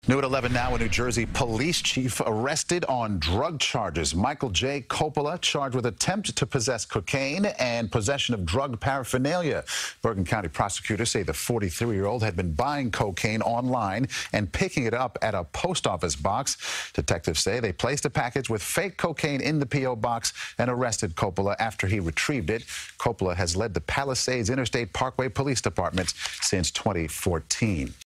New at 11 now, a New Jersey police chief arrested on drug charges. Michael J. Coppola charged with attempt to possess cocaine and possession of drug paraphernalia. Bergen County prosecutors say the 43-year-old had been buying cocaine online and picking it up at a post office box. Detectives say they placed a package with fake cocaine in the P.O. box and arrested Coppola after he retrieved it. Coppola has led the Palisades Interstate Parkway Police Department since 2014.